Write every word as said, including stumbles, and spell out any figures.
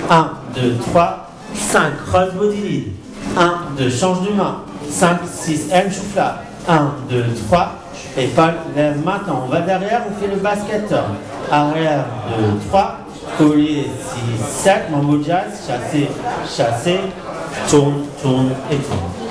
un, deux, trois, cinq, cross body lead. un, deux, change de main. cinq, six, M choufla. un, deux, trois. Et Paul lève maintenant. On va derrière, on fait le basket. Arrière, deux, trois. Collier, six, sept. Mambo jazz. Chasser, chasser. Tourne, tourne et tourne.